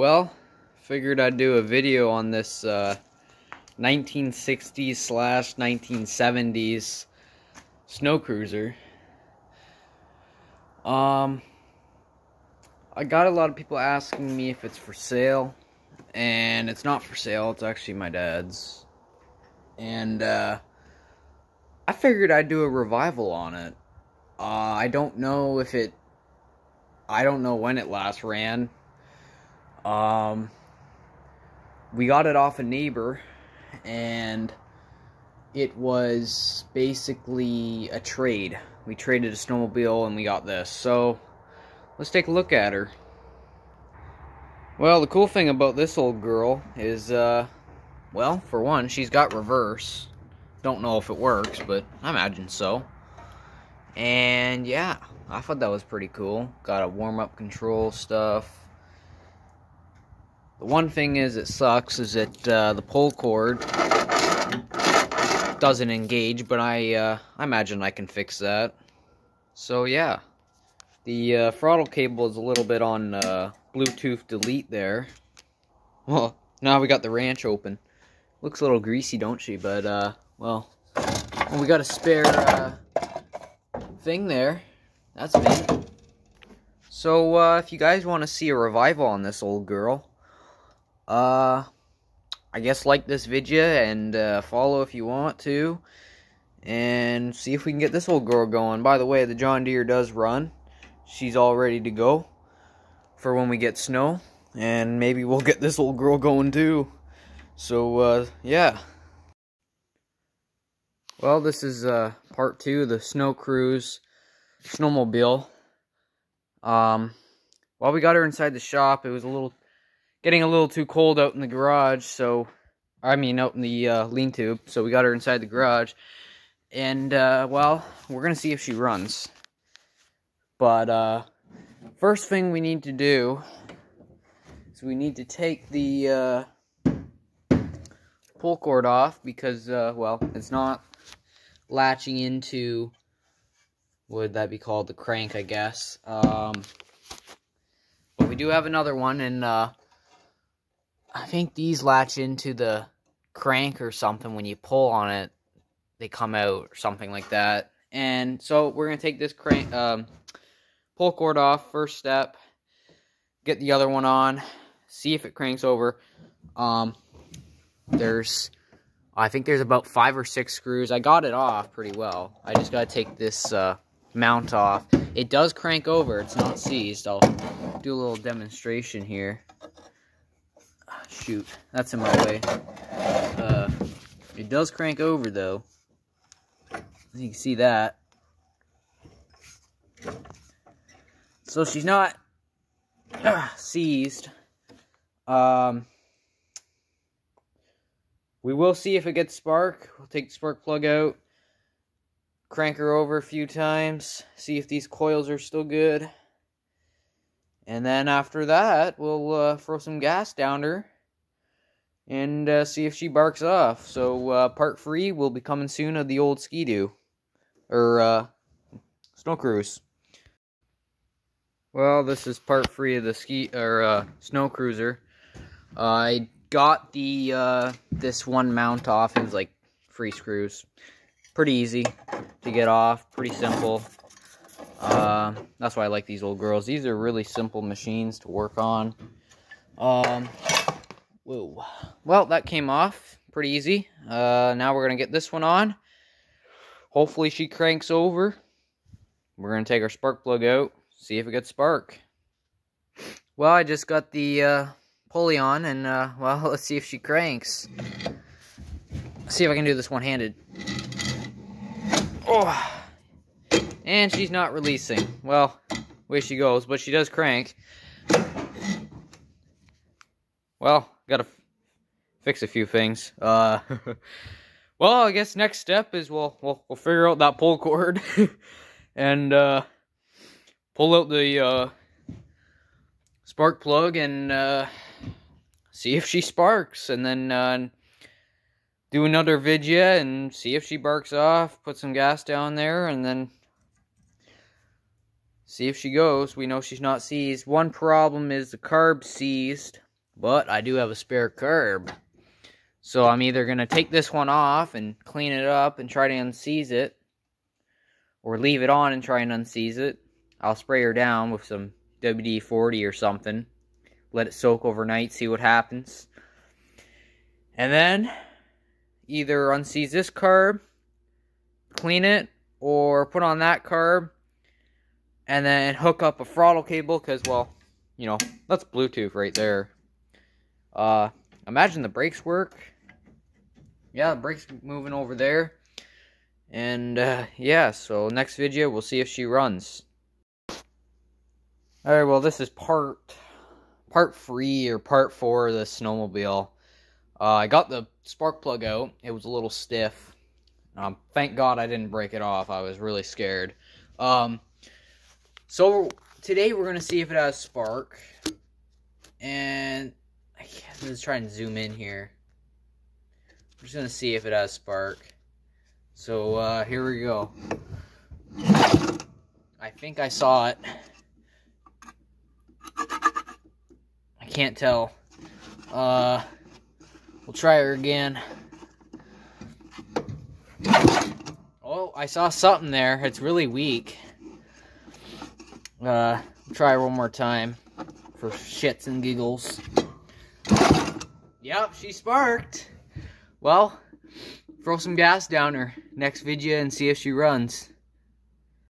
Well, figured I'd do a video on this 1960s/1970s snow cruiser. I got a lot of people asking me if it's for sale, and it's not for sale. It's actually my dad's, and I figured I'd do a revival on it. I don't know when it last ran. We got it off a neighbor, and it was basically a trade. We traded a snowmobile and we got this. So let's take a look at her. Well, the cool thing about this old girl is, well, for one, she's got reverse. Don't know if it works, but I imagine so. And yeah, I thought that was pretty cool. Got a warm-up control stuff. The one thing is it sucks is that the pull cord doesn't engage, but I imagine I can fix that. So yeah, the throttle cable is a little bit on Bluetooth delete there. Well, now we got the ranch open. Looks a little greasy, don't she? But well, we got a spare thing there. That's neat. So if you guys want to see a revival on this old girl, I guess like this video and follow if you want to, and see if we can get this old girl going. By the way, the John Deere does run. She's all ready to go for when we get snow, and maybe we'll get this old girl going too. So yeah. Well, this is part 2 of the snow cruise snowmobile. While we got her inside the shop, it was getting a little too cold out in the garage, so, I mean, out in the lean-to, so we got her inside the garage, and, well, we're gonna see if she runs. But, first thing we need to do is we need to take the, pull cord off, because, well, it's not latching into, what would that be called, the crank, I guess. But we do have another one, and, I think these latch into the crank or something. When you pull on it, they come out or something like that. And so we're going to take this crank, pull cord off, first step, get the other one on, see if it cranks over. I think there's about 5 or 6 screws. I got it off pretty well. I just got to take this mount off. It does crank over. It's not seized. I'll do a little demonstration here. Shoot, that's in my way. It does crank over, though. You can see that. So she's not seized. We will see if it gets spark. We'll take the spark plug out, crank her over a few times, see if these coils are still good. And then after that, we'll throw some gas down her and see if she barks off. So part 3 will be coming soon of the old Ski-Doo, or snow cruise. Well, this is part 3 of the snow cruiser. I got the this one mount off. It was like 3 screws. Pretty easy to get off. Pretty simple. That's why I like these old girls. These are really simple machines to work on. Whoa. Well, that came off pretty easy. Now we're going to get this one on. Hopefully she cranks over. We're going to take our spark plug out, see if it gets spark. Well, I just got the pulley on, and, well, let's see if she cranks. Let's see if I can do this one-handed. Oh! And she's not releasing. Well, way she goes, but she does crank. Well, gotta fix a few things. Well, I guess next step is we'll figure out that pull cord and pull out the spark plug and see if she sparks, and then do another video and see if she barks off. Put some gas down there, and then see if she goes. We know she's not seized. One problem is the carb's seized. but I do have a spare carb. So I'm either going to take this one off and clean it up and try to unseize it, or leave it on and try and unseize it. I'll spray her down with some WD-40 or something. Let it soak overnight, see what happens. And then either unseize this carb, clean it, or put on that carb, and then hook up a throttle cable, because, well, you know, that's Bluetooth right there. Imagine the brakes work. Yeah, the brakes moving over there. And, yeah, so next video, we'll see if she runs. Alright, well, this is part 3 or part 4 of the snowmobile. I got the spark plug out. It was a little stiff. Thank God I didn't break it off. I was really scared. So, today we're going to see if it has spark. And, let's try and zoom in here. I'm just going to see if it has spark. So, here we go. I think I saw it. I can't tell. We'll try her again. Oh, I saw something there. It's really weak. Try one more time for shits and giggles. Yep, she sparked. Well, throw some gas down her next video and see if she runs.